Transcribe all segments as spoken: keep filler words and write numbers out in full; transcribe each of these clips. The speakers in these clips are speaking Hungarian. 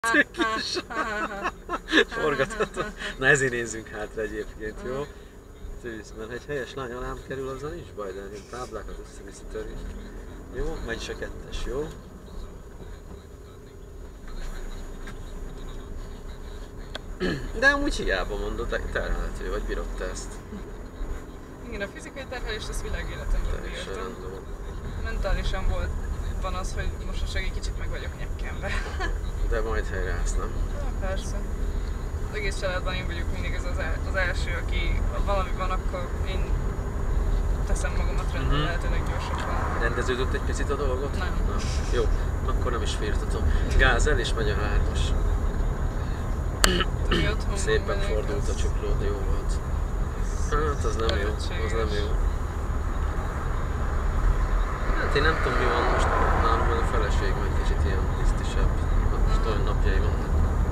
Forgatható. Na ezért nézzünk hátra egyébként, jó? Tűz, mert egy helyes lány alám kerül, azzal nincs baj, de én táblákat össze-vissza törés. Jó, megy is a kettes, jó? De amúgy hiába mondod, terhelhető, hogy bírod te ezt. Igen, a fizikai terhelést ezt világéletemben Teljesen bírtam. rendben. Mentálisan volt van az, hogy most egy kicsit meg vagyok nyekkenve. De majd helyreállsz, nem? Na, persze. Az egész családban én vagyok mindig ez az, el, az első, aki ha valami van, akkor én teszem magamat rendbe Mhm. lehetőleg gyorsabban. Rendeződött egy picit a dolgot? Nem. Na, jó, akkor nem is firtatom. Gázel és megy a hármas. Mi otthon Szépen van velük, fordult a az- csukló, de jó volt. Hát az nem jó, az nem jó. Hát én nem tudom mi van most, nálunk meg a feleség meg kicsit ilyen tisztisebb. Most olyan napjai vannak.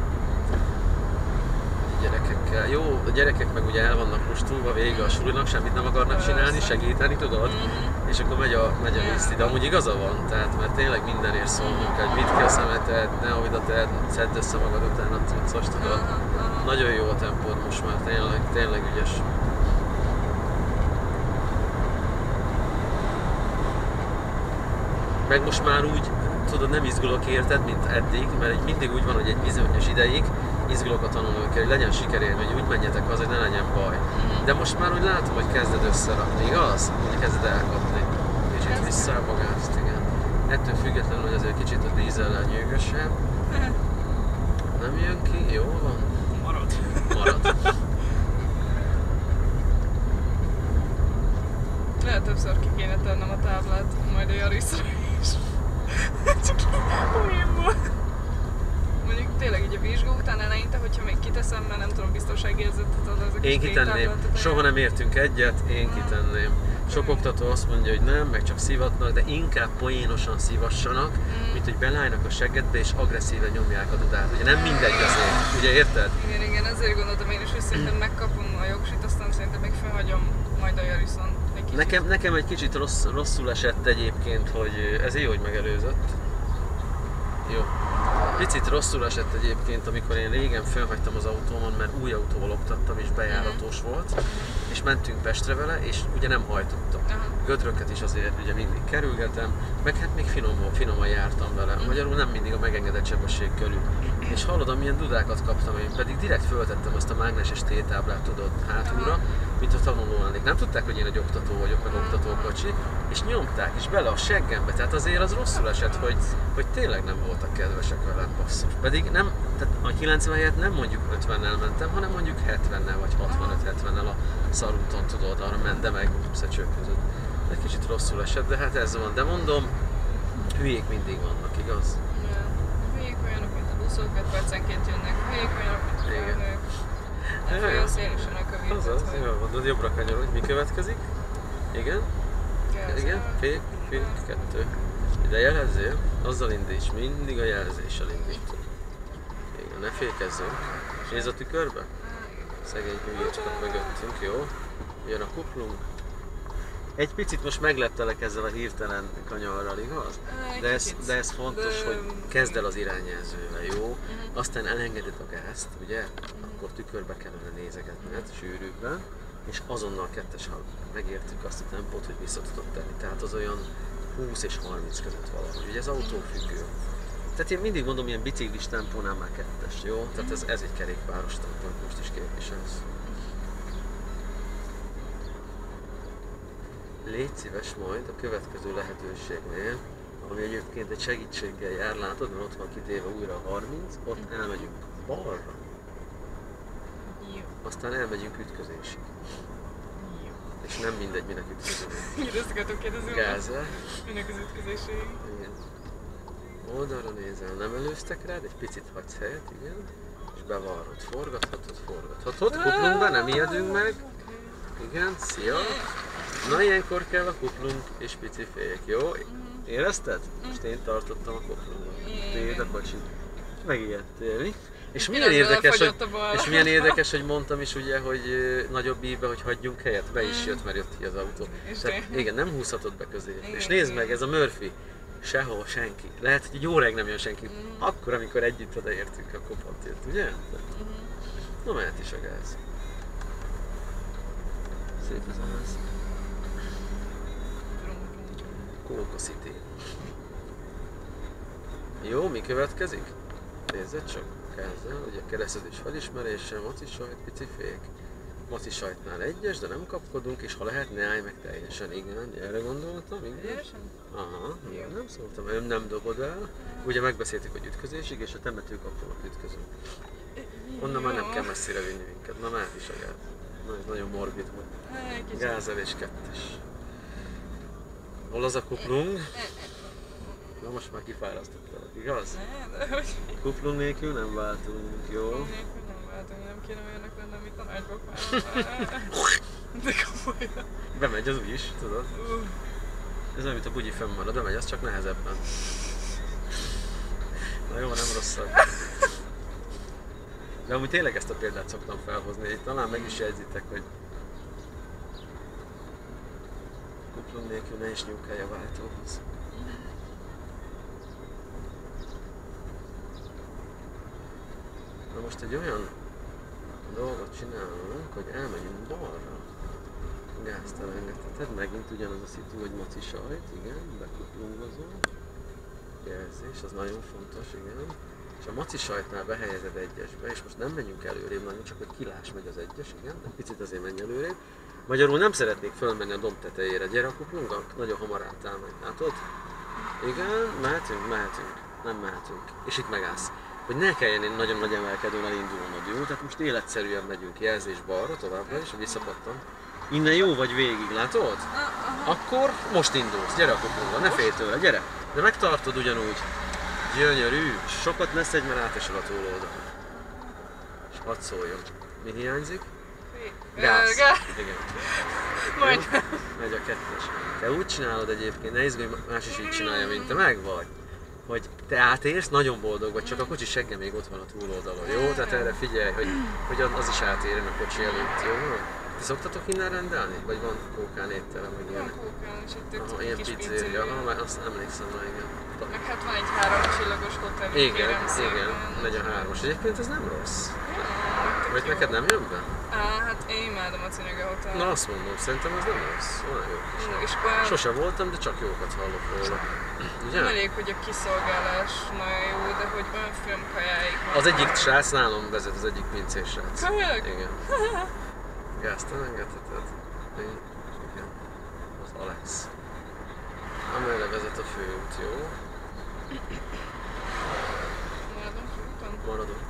Gyerekekkel. Jó, a gyerekek meg ugye el vannak mustulva, vége a sulinak, semmit nem akarnak csinálni, segíteni tudod? Mhm. És akkor megy a, megy a víz, de amúgy igaza van, tehát mert tényleg mindenért szólnunk kell, hogy vidd ki a szemeted, ne oda tehed, szedd össze magad utána, cuccos, tudod. Aha, aha. Nagyon jó a tempód most már, tényleg, tényleg ügyes. Meg most már úgy, tudod, nem izgulok érted, mint eddig, mert egy mindig úgy van, hogy egy bizonyos ideig izgulok a tanulókért, hogy legyen sikerélmény, hogy úgy menjetek haza, hogy ne legyen baj. De most már úgy látom, hogy kezded összerakni, igaz? Hogy kezded elkapni. Kicsit Kezdem. vissza a magást, igen. Ettől függetlenül, hogy azért kicsit a dízellel nyűgösebb. Nem jön ki? Jó van? Marad. Marad. Lehet többször ki kéne tennem a táblát, majd a Jarisra is. Csak poénból. Mondjuk tényleg így a vizsgó után eleinte, hogyha még kiteszem, mert nem tudom, biztonságérzetet ad az a kis Én kitenném. tétáblát, de- Soha nem értünk egyet, én kitenném. Sok oktató azt mondja, hogy nem, meg csak szivatnak, de inkább poénosan szívassanak, mint hogy belállnak a seggedbe és agresszíven nyomják a dudát. Ugye nem mindegy azért, ugye érted? Igen, igen, ezért gondoltam én is, hogy szerintem megkapom a jogsit, aztán szerintem még felhagyom majd a Jarison egy kicsit. Nekem, nekem egy kicsit rossz, rosszul esett egyébként, hogy ez jó, hogy megelőzött. Jó. Picit rosszul esett egyébként, amikor én régen felhagytam az autómon, mert új autóval oktattam és bejáratos volt, és mentünk Pestre vele, és ugye nem hajtottam. Aha. Gödröket is azért ugye mindig kerülgetem, meg hát még finom, finoman jártam vele, magyarul nem mindig a megengedett sebesség körül. És hallod, amilyen dudákat kaptam én, pedig direkt föltettem azt a mágneses T-táblát, tudod, hátulra, mint a tanuló lennék. Nem tudták, hogy én egy oktató vagyok, meg oktatókocsi, és nyomták is bele a seggembe, tehát azért az rosszul esett, hogy, hogy tényleg nem voltak kedvesek velem, basszus. Pedig nem, tehát a kilencvenhet nem mondjuk ötvennel mentem, hanem mondjuk hetvennel vagy hatvanöt hetvennel a szarúton, tudod, arra ment, de meg Szecsők között. Egy kicsit rosszul esett, de hát ez van. De mondom, hülyék mindig vannak, igaz? Ja. Hülyék olyanok, mint a buszok, öt percenként jönnek. Hülyék olyanok, mint a Igen. felnők. Ne Ja, folyjon ja. szélesen a kövétet, Azaz, hogy jól mondod, jobbra kanyarodj. Mi következik? Igen? kell. Igen? Fék, fék, kettő. Ide jelezzél, azzal indíts, mindig a jelzéssel indítunk. Igen, ne fékezzünk. És nézz a tükörbe? Szegény hülyécska mögöttünk, jó? Jön a kuplunk. Egy picit most megleptelek ezzel a hirtelen kanyarral, igaz? Egy De ez, kicsit. de ez fontos, De- hogy kezd el az irányjelzővel, jó? Aztán elengeded a gázt, ugye? Akkor tükörbe kellene nézegetned, sűrűbben, és azonnal kettesen megértük azt a tempót, hogy vissza tudod tenni. Tehát az olyan húsz és harminc között valahogy. Ugye ez autófüggő. Tehát én mindig mondom, ilyen biciklis tempónál már kettes, jó? Tehát ez, ez egy kerékpáros tempó, amit most is képviselsz. Légy szíves majd a következő lehetőségnél, ami egyébként egy segítséggel jár, látod, mert ott van kitéve újra a harminc, ott elmegyünk balra, Jó. aztán elmegyünk ütközésig. Jó. És nem mindegy, minek ütközünk. Igen, ezt akartam kérdezni. Gázel. Minek az ütközései? Igen. Oldalra nézel, nem előztek rád, egy picit hagysz helyet, igen, és bevarrod, forgathatod, forgathatod, kuplunk be, nem ijedünk meg, igen, szia. Na ilyenkor kell a kuplunk és pici fék, jó? Érezted? Most én tartottam a kuplunkat. Téd a kocsit. Megijedtél, mi? És milyen, Ezzel érdekes, hogy, fagyott a bal. és milyen érdekes, hogy mondtam is ugye, hogy ö, nagyobb íve, hogy hagyjunk helyet, be is jött, mert jött ki az autó. És Tehát, te? igen, nem húzhatod be közé. Igen, És nézd igen. meg, ez a Murphy. Sehol senki. Lehet, hogy egy óráig nem jön senki. Mhm. Akkor, amikor együtt odaértünk, akkor pont jött, ugye? Mhm. Na mehet is a gáz. Szép ez a ház. Brum, brum, brum. Kóka City. Jó, mi következik? Nézzed csak, kezdem, ugye keresztezés felismerése, maci sajt, pici fék. Maci sajtnál egyes, de nem kapkodunk, és ha lehet, ne állj meg teljesen. Igen, erre gondoltam, igen. Teljesen? Aha, igen, nem szóltam, ön nem dobod el. Ugye megbeszéltük, hogy ütközésig, és a temetőkapunak ütközünk. Onnan már nem kell messzire vinni minket. Na mehet is a gáz. Na, ez nagyon morbid volt. Egy kicsit. Gázelés kettes. Hol az a kuplung? Na most már kifárasztottalak, igaz? Ne, de hogy... Kuplung nélkül nem váltunk, jó? Nélkül nem váltunk, nem kéne olyanok lennem, mint a nagypapám. De komolyan. Bemegy az úgy is, tudod? Uh, Ez olyan, mint a bugyi fönnmarad, bemegy, az csak nehezebben. Na jó, nem rosszabb. De amúgy tényleg ezt a példát szoktam felhozni, itt talán meg is jegyzitek, hogy kuplung nélkül ne is nyúlkálj a váltóhoz. Na most egy olyan dolgot csinálunk, hogy elmegyünk balra. Gázt elengedheted, megint ugyanaz a szitu, hogy maci sajt, igen, bekuplungozunk. Jelzés, az nagyon fontos, igen. És a maci sajtnál behelyezed egyesbe, és most nem menjünk előrébb nagyon, csak hogy kilás megy az egyes, igen, de picit azért menj előrébb. Magyarul nem szeretnék fölmenni a domb tetejére, gyere a kuplungnak, nagyon hamar átáll meg, látod? Igen, mehetünk, mehetünk, nem mehetünk, és itt megállsz. Hogy ne kelljen én nagyon nagy emelkedőn elindulnod, jó? Tehát most életszerűen megyünk, jelzés balra továbbra is, hogy visszapattam. Innen jó vagy végig, látod? Akkor most indulsz, gyere a kuplungba, ne félj tőle, gyere! De megtartod ugyanúgy. Gyönyörű, sokat ne szedj, mert átesel a túloldalon. És hadd szóljon. Mi hiányzik? Gáz. Igen. Majdnem. Megy a kettes. Te úgy csinálod egyébként, ne izgulj, más is így csinálja, mint te, meg vagy. Hogy te átérsz, nagyon boldog vagy, csak a kocsi segge még ott van a túloldalon, jó? Tehát erre figyelj, hogy, hogy az is átérjen a kocsi előtt, jó? Ti szoktatok innen rendelni? Vagy van kókán étterem, vagy Van ilyenek? kókán, és egy Aha, tök ilyen kis pizzéria, pizzéria. aha, már azt emlékszem rá, igen. Meg hát van egy három csillagos hotel, Igen, kérem szépen. igen, megy a hármas. Egyébként ez nem rossz. Ja, Vagy tök jó. neked nem jön be? Á, hát én imádom a Cinege Hotel. Na azt mondom, szerintem ez nem rossz. Olyan jó kis. Ú, és olyan Sose voltam, de csak jókat hallok róla. Ugye? nem elég, hogy a kiszolgálás nagyon jó, de hogy olyan finom kajáik van. Az egyik srác nálam vezet, az egyik pincés srác. Tényleg? Igen. Gázt elengedheted. Igen. Az Alex. Amelyre vezet a főút, jó? Maradom főúton? Maradunk.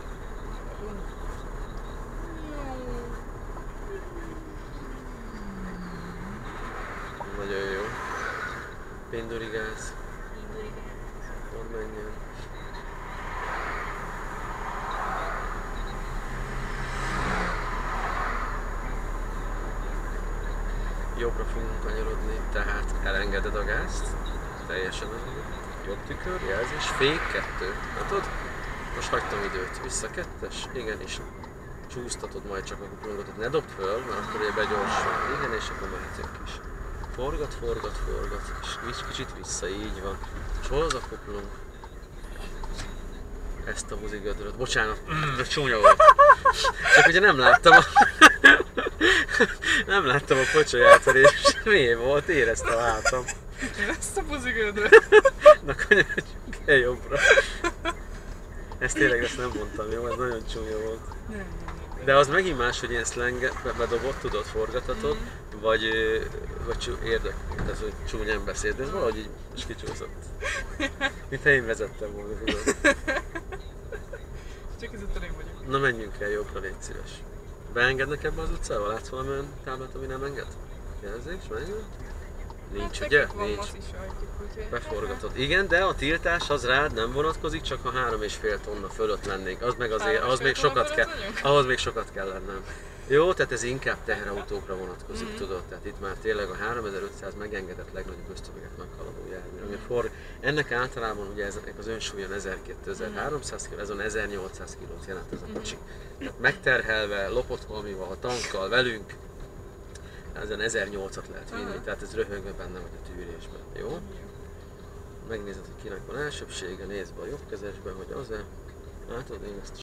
Nagyon jó. Pinduri gáz. Mondd menjen. Jobbra fogunk kanyarodni, tehát elengeded a gázt. Teljesen elengeded. Jobb tükör, jelzés, fék, kettő. Látod? Most hagytam időt. Vissza kettes, igen, és csúsztatod majd csak a kuplungot. Ne dobd föl, mert akkor ugye begyorsul. Igen, és akkor mehetünk is. Forgat, forgat, forgat, és kicsit, kicsit vissza, így van. És hol az a kuplung? Ezt a húzigödröt. Bocsánat, de csúnya volt. Csak ugye nem láttam a... nem láttam a pocsolyát, és mély volt, érezte a hátam. Én ezt a buzigődre. Na kanyarodjunk el jobbra. Ezt tényleg ezt nem mondtam, jó? Ez nagyon csúnya volt. Nem, nem, nem. De az megint más, hogy ilyen slang bedobod, tudod, forgathatod, mm. vagy, vagy csú, érdek, tehát, hogy csúnyán beszél, de ez valahogy így most kicsúszott. Mintha én vezettem volna, tudod. Csak ez a én vagyok. Na menjünk el jobbra, légy szíves. Beengednek ebbe az utcába? Látsz valami olyan táblát, ami nem enged? Jelzés, menjünk? Nincs, hát ugye? van Nincs. maci sajtjuk, úgyhogy... Beforgatod. Igen, de a tiltás az rád nem vonatkozik, csak ha három és fél tonna fölött lennék. Az meg azért, ahhoz még sokat kell, ahhoz még sokat kell lennem. Jó, tehát ez inkább teherautókra vonatkozik, mm. tudod, tehát itt már tényleg a háromezer-ötszáz megengedett legnagyobb ösztömeget meghaladó jármű. Ami for, ennek általában ugye ezek az önsúlyon ezerkétszáz-ezerháromszáz kiló, ez ezernyolcszáz kilót jelent ez a kocsi. Tehát megterhelve, lopott valamival, tankkal, velünk, ezen ezernyolcszat lehet vinni, tehát ez röhögve benne vagy a tűrésben, jó? megnézed, hogy kinek van elsőbsége, nézd be a jobbkezesbe, hogy az-e. Látod, én ezt